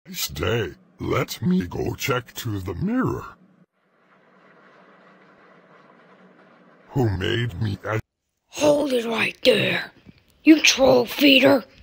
Stay. Let me go check to the mirror. Who made me a— Hold it right there, you troll feeder.